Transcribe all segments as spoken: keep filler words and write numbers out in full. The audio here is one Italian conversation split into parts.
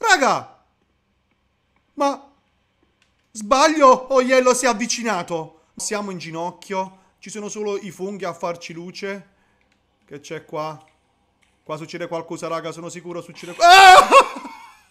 Raga! Ma... sbaglio o Yellow si è avvicinato? Siamo in ginocchio. Ci sono solo i funghi a farci luce. Che c'è qua? Qua succede qualcosa, raga. Sono sicuro succede... Ah!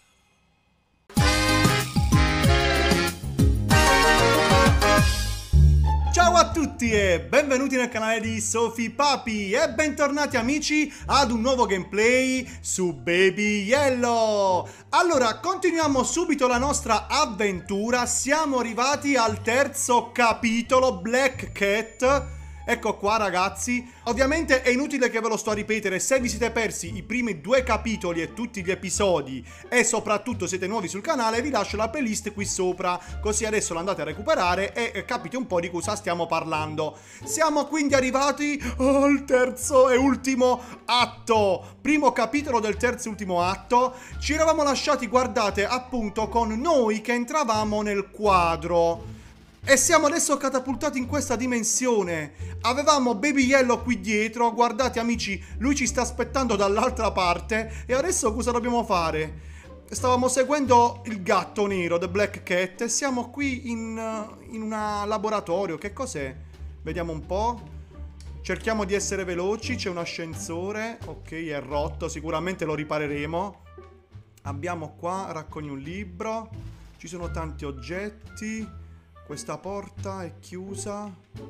Ciao a tutti e benvenuti nel canale di Sophie Papi e bentornati amici ad un nuovo gameplay su Baby Yellow. Allora, continuiamo subito la nostra avventura. Siamo arrivati al terzo capitolo, Black Cat. Ecco qua ragazzi, ovviamente è inutile che ve lo sto a ripetere. Se vi siete persi i primi due capitoli e tutti gli episodi e soprattutto siete nuovi sul canale, vi lascio la playlist qui sopra, così adesso l'andate a recuperare e capite un po' di cosa stiamo parlando. Siamo quindi arrivati al terzo e ultimo atto, primo capitolo del terzo e ultimo atto. Ci eravamo lasciati, guardate, appunto con noi che entravamo nel quadro. E siamo adesso catapultati in questa dimensione. Avevamo Baby Yellow qui dietro. Guardate amici, lui ci sta aspettando dall'altra parte. E adesso cosa dobbiamo fare? Stavamo seguendo il gatto nero, The Black Cat. E siamo qui in, in un laboratorio. Che cos'è? Vediamo un po'. Cerchiamo di essere veloci. C'è un ascensore. Ok, è rotto, sicuramente lo ripareremo. Abbiamo qua, raccogli un libro. Ci sono tanti oggetti. Questa porta è chiusa.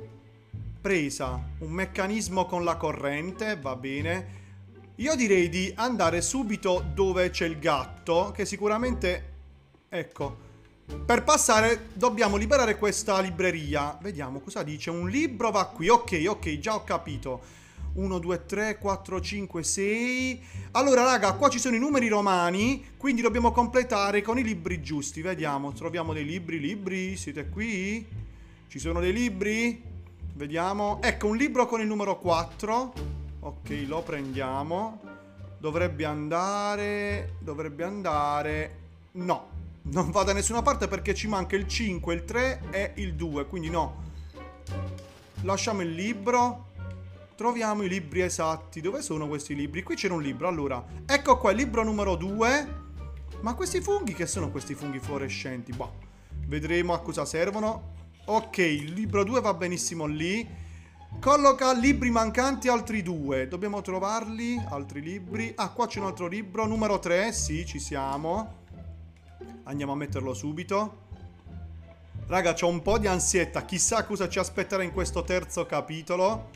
Presa. Un meccanismo con la corrente. Va bene. Io direi di andare subito dove c'è il gatto, che sicuramente... Ecco. Per passare dobbiamo liberare questa libreria. Vediamo cosa dice. Un libro va qui. Ok, ok, già ho capito. uno, due, tre, quattro, cinque, sei. Allora raga, qua ci sono i numeri romani, quindi dobbiamo completare con i libri giusti. Vediamo, troviamo dei libri. Libri, siete qui? Ci sono dei libri? Vediamo. Ecco, un libro con il numero quattro. Ok, lo prendiamo. Dovrebbe andare... Dovrebbe andare... No, non va da nessuna parte perché ci manca il cinque, il tre e il due, quindi no. Lasciamo il libro. Troviamo i libri esatti. Dove sono questi libri? Qui c'era un libro, allora. Ecco qua, il libro numero due. Ma questi funghi, che sono questi funghi fluorescenti? Boh, vedremo a cosa servono. Ok, il libro due va benissimo lì. Colloca libri mancanti, altri due. Dobbiamo trovarli, altri libri. Ah, qua c'è un altro libro, numero tre. Sì, ci siamo. Andiamo a metterlo subito. Raga, c'ho un po' di ansietta. Chissà cosa ci aspetterà in questo terzo capitolo.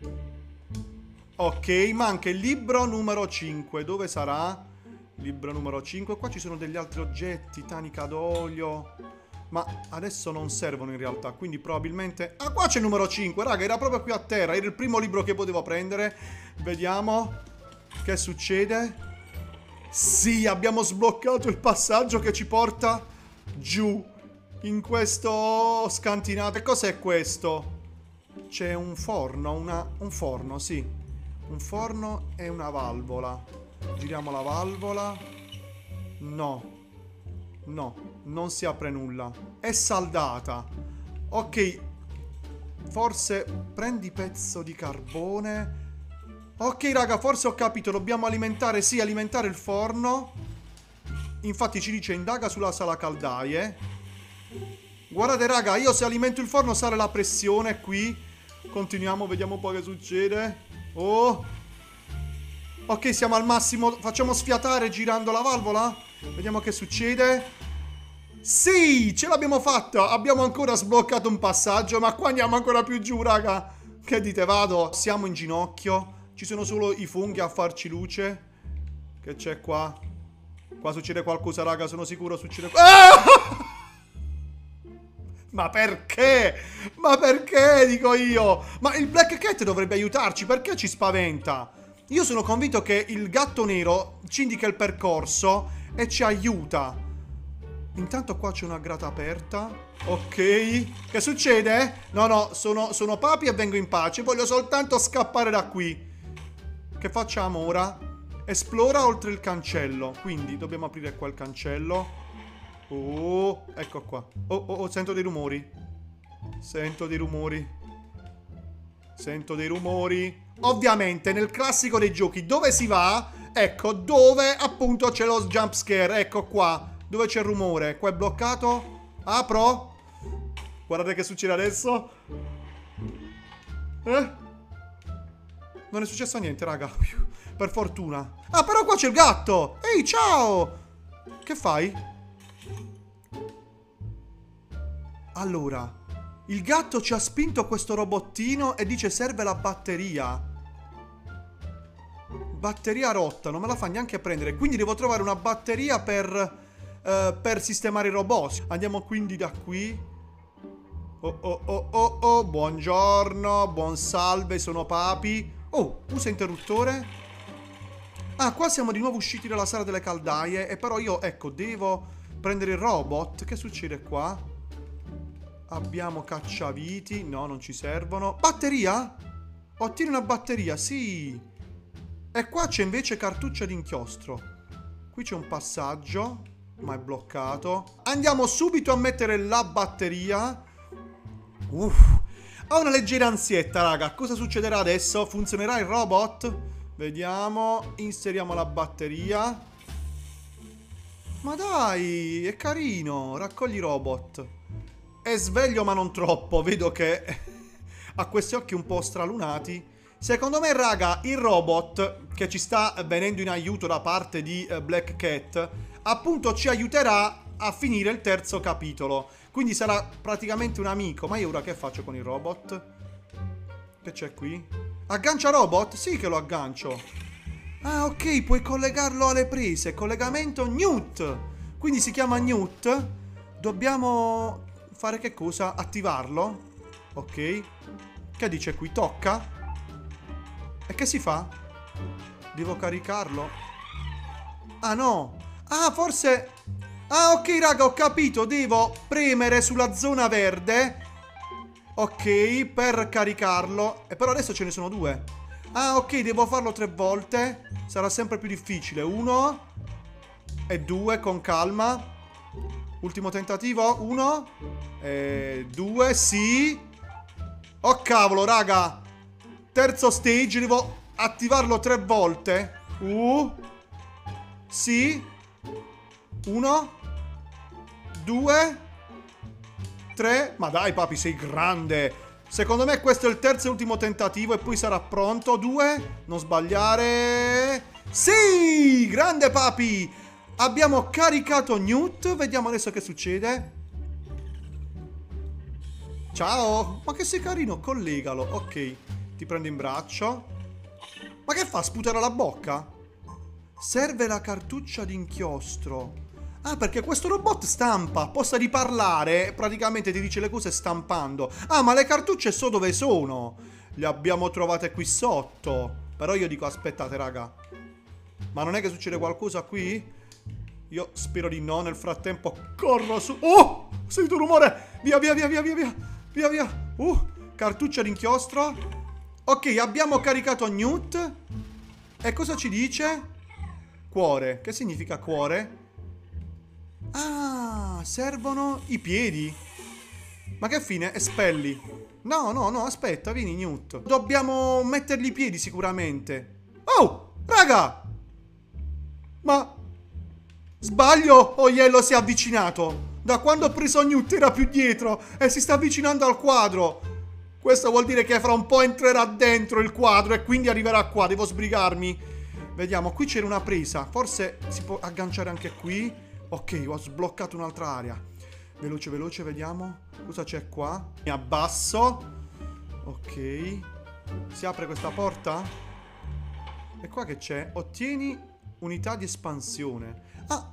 Ok, manca il libro numero cinque. Dove sarà? Libro numero cinque. Qua ci sono degli altri oggetti. Tanica d'olio. Ma adesso non servono in realtà, quindi probabilmente... Ah, qua c'è il numero cinque, raga, era proprio qui a terra. Era il primo libro che potevo prendere. Vediamo che succede. Sì, abbiamo sbloccato il passaggio che ci porta giù in questo scantinato. E cos'è questo? C'è un forno, una... un forno, sì. Un forno e una valvola. Giriamo la valvola. No. No, non si apre nulla. È saldata. Ok. Forse prendi pezzo di carbone. Ok raga, forse ho capito. Dobbiamo alimentare, sì, alimentare il forno. Infatti ci dice indaga sulla sala caldaie. Guardate raga, io se alimento il forno sale la pressione qui. Continuiamo, vediamo un po' che succede. Oh. Ok, siamo al massimo. Facciamo sfiatare girando la valvola. Vediamo che succede. Sì, ce l'abbiamo fatta. Abbiamo ancora sbloccato un passaggio. Ma qua andiamo ancora più giù, raga. Che dite, vado? Siamo in ginocchio. Ci sono solo i funghi a farci luce. Che c'è qua? Qua succede qualcosa, raga. Sono sicuro succede... Ah! Ma perché? Ma perché, dico io? Ma il Black Cat dovrebbe aiutarci, perché ci spaventa? Io sono convinto che il gatto nero ci indica il percorso e ci aiuta. Intanto qua c'è una grata aperta. Ok. Che succede? No, no, sono, sono Papi e vengo in pace. Voglio soltanto scappare da qui. Che facciamo ora? Esplora oltre il cancello. Quindi dobbiamo aprire qua il cancello. Oh, ecco qua. Oh, oh, oh, sento dei rumori. Sento dei rumori. Sento dei rumori. Ovviamente, nel classico dei giochi, dove si va Ecco, dove appunto c'è lo jump scare. Ecco qua. Dove c'è il rumore? Qua è bloccato. Apro. Guardate che succede adesso. Eh? Non è successo niente, raga. Per fortuna. Ah, però qua c'è il gatto. Ehi, ciao. Che fai? Allora, il gatto ci ha spinto questo robottino e dice serve la batteria. Batteria rotta, non me la fa neanche prendere. Quindi devo trovare una batteria per, uh, per sistemare i robot. Andiamo quindi da qui. Oh oh oh oh oh, buongiorno, buon salve, sono Papi. Oh, usa interruttore. Ah, qua siamo di nuovo usciti dalla sala delle caldaie. E però io, ecco, devo prendere il robot. Che succede qua? Abbiamo cacciaviti. No, non ci servono. Batteria? Ottieni una batteria, sì. E qua c'è invece cartuccia d'inchiostro. Qui c'è un passaggio, ma è bloccato. Andiamo subito a mettere la batteria. Uff. Ho una leggera ansietta, raga. Cosa succederà adesso? Funzionerà il robot? Vediamo. Inseriamo la batteria. Ma dai, è carino. Raccogli robot. È sveglio ma non troppo. Vedo che ha questi occhi un po' stralunati. Secondo me, raga, il robot che ci sta venendo in aiuto da parte di uh, Black Cat appunto ci aiuterà a finire il terzo capitolo. Quindi sarà praticamente un amico. Ma io ora che faccio con il robot? Che c'è qui? Aggancia robot? Sì che lo aggancio. Ah, ok, puoi collegarlo alle prese. Collegamento Newt. Quindi si chiama Newt. Dobbiamo fare che cosa? Attivarlo. Ok. Che dice qui? Tocca. E che si fa? Devo caricarlo? Ah no. Ah, forse... Ah, ok, raga, ho capito. Devo premere sulla zona verde. Ok, per caricarlo. E però adesso ce ne sono due. Ah, ok, devo farlo tre volte. Sarà sempre più difficile. Uno. E due, con calma. Ultimo tentativo. Uno. E due, sì. Oh, cavolo, raga. Terzo stage, devo attivarlo tre volte. Uh. Sì. Uno. Due. Tre. Ma dai, Papi, sei grande. Secondo me questo è il terzo e ultimo tentativo e poi sarà pronto. Due. Non sbagliare. Sì! Grande, Papi. Abbiamo caricato Newt. Vediamo adesso che succede. Ciao. Ma che sei carino. Collegalo. Ok. Ti prendo in braccio. Ma che fa? Sputare la bocca? Serve la cartuccia d'inchiostro. Ah, perché questo robot stampa. Possa riparlare. Praticamente ti dice le cose stampando. Ah, ma le cartucce so dove sono. Le abbiamo trovate qui sotto. Però io dico, aspettate, raga. Ma non è che succede qualcosa qui? Io spero di no. Nel frattempo corro su. Oh! Ho sentito un rumore. Via, via, via, via, via, via. Via, via. Uh, cartuccia d'inchiostro. Ok, abbiamo caricato Newt. E cosa ci dice? Cuore. Che significa cuore? Ah, servono i piedi. Ma che fine? Espelli. No, no, no, aspetta, vieni Newt. Dobbiamo mettergli i piedi sicuramente. Oh, raga. Ma sbaglio o Yellow si è avvicinato? Da quando ho preso Newt era più dietro e si sta avvicinando al quadro. Questo vuol dire che fra un po' entrerà dentro il quadro e quindi arriverà qua. Devo sbrigarmi. Vediamo, qui c'era una presa. Forse si può agganciare anche qui. Ok, ho sbloccato un'altra area. Veloce, veloce, vediamo. Cosa c'è qua? Mi abbasso. Ok. Si apre questa porta? E qua che c'è? Ottieni unità di espansione. Ah!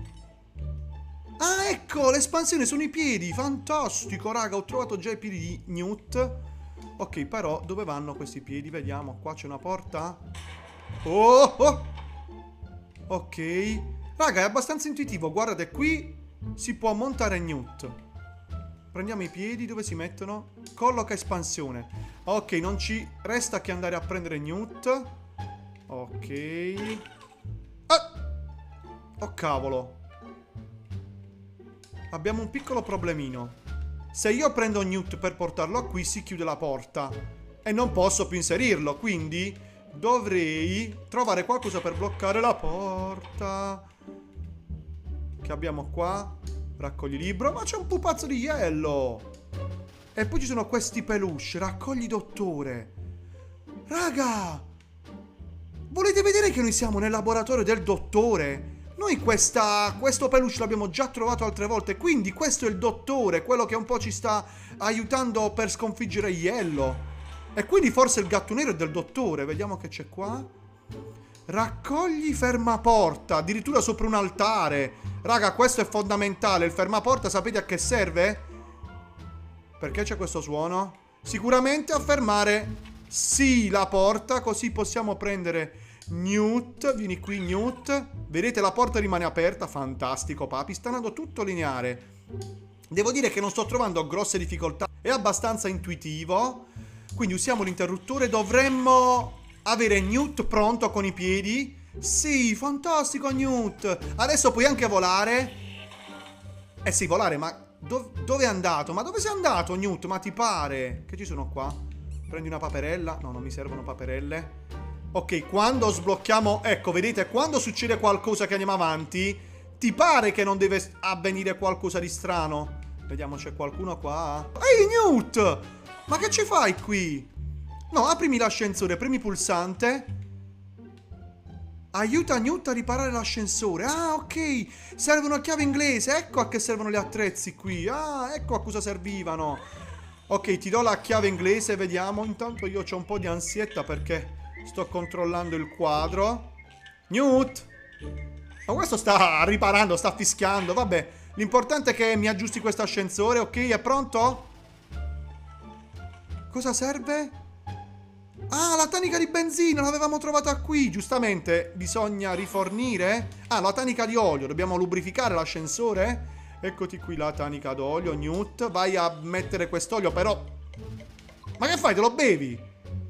Ah, ecco, l'espansione sono i piedi. Fantastico, raga, ho trovato già i piedi di Newt. Ok, però dove vanno questi piedi? Vediamo, qua c'è una porta. Oh, oh. Ok. Raga, è abbastanza intuitivo. Guardate, qui si può montare Newt. Prendiamo i piedi, dove si mettono? Colloca espansione. Ok, non ci resta che andare a prendere Newt. Ok. Ah! Oh, cavolo. Abbiamo un piccolo problemino. Se io prendo Newt per portarlo qui, si chiude la porta e non posso più inserirlo. Quindi dovrei trovare qualcosa per bloccare la porta. Che abbiamo qua? Raccogli libro. Ma c'è un pupazzo di Yellow. E poi ci sono questi peluche. Raccogli dottore. Raga, volete vedere che noi siamo nel laboratorio del dottore? Noi questa, questo peluche l'abbiamo già trovato altre volte. Quindi questo è il dottore, quello che un po' ci sta aiutando per sconfiggere Yellow. E quindi forse il gatto nero è del dottore. Vediamo che c'è qua. Raccogli fermaporta, addirittura sopra un altare. Raga, questo è fondamentale. Il fermaporta sapete a che serve? Perché c'è questo suono? Sicuramente a fermare, sì, la porta. Così possiamo prendere Newt. Vieni qui, Newt. Vedete, la porta rimane aperta. Fantastico, papi. Sta andando tutto lineare. Devo dire che non sto trovando grosse difficoltà. È abbastanza intuitivo. Quindi usiamo l'interruttore. Dovremmo avere Newt pronto con i piedi. Sì, fantastico, Newt. Adesso puoi anche volare. Eh sì, volare, ma dov dove è andato? Ma dove sei andato, Newt? Ma ti pare? Che ci sono qua? Prendi una paperella. No, non mi servono paperelle. Ok, quando sblocchiamo... Ecco, vedete, quando succede qualcosa che andiamo avanti, ti pare che non deve avvenire qualcosa di strano? Vediamo, c'è qualcuno qua. Ehi, Newt! Ma che ci fai qui? No, aprimi l'ascensore, premi pulsante. Aiuta Newt a riparare l'ascensore. Ah, ok. Serve una chiave inglese. Ecco a che servono gli attrezzi qui. Ah, ecco a cosa servivano. Ok, ti do la chiave inglese, vediamo. Intanto io ho un po' di ansietta perché sto controllando il quadro. Newt! Ma questo sta riparando, sta fischiando. Vabbè, l'importante è che mi aggiusti questo ascensore. Ok, è pronto? Cosa serve? Ah, la tanica di benzina, l'avevamo trovata qui. Giustamente, bisogna rifornire. Ah, la tanica di olio, dobbiamo lubrificare l'ascensore. Eccoti qui la tanica d'olio, Newt. Vai a mettere quest'olio, però... Ma che fai, te lo bevi?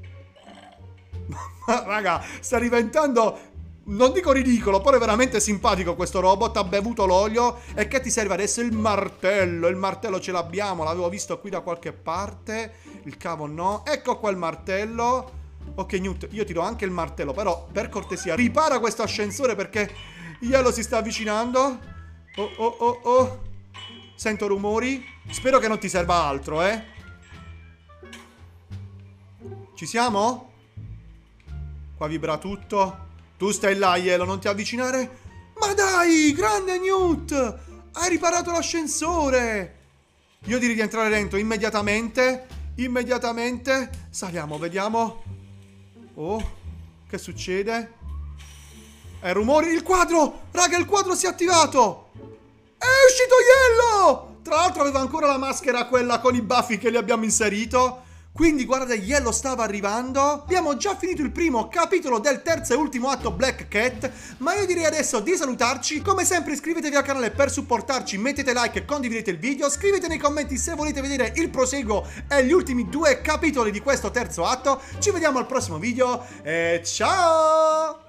Ma, raga, sta diventando... Non dico ridicolo, però è veramente simpatico questo robot. Ha bevuto l'olio. E che ti serve adesso? Il martello. Il martello ce l'abbiamo, l'avevo visto qui da qualche parte. Il cavo no. Ecco qua il martello. Ok, Newt, io ti do anche il martello, però per cortesia ripara questo ascensore perché Yellow si sta avvicinando. Oh, oh, oh, oh. Sento rumori. Spero che non ti serva altro, eh. Ci siamo? Qua vibra tutto. Tu stai là, Yellow, non ti avvicinare. Ma dai, grande Newt! Hai riparato l'ascensore! Io direi di entrare dentro immediatamente. Immediatamente. Saliamo, vediamo. Oh, che succede? È rumori. Il quadro! Raga, il quadro si è attivato! È uscito Yellow! Tra l'altro aveva ancora la maschera, quella con i baffi che gli abbiamo inserito. Quindi guarda, Yellow stava arrivando. Abbiamo già finito il primo capitolo del terzo e ultimo atto Black Cat. Ma io direi adesso di salutarci. Come sempre iscrivetevi al canale per supportarci. Mettete like e condividete il video. Scrivete nei commenti se volete vedere il proseguo e gli ultimi due capitoli di questo terzo atto. Ci vediamo al prossimo video e ciao!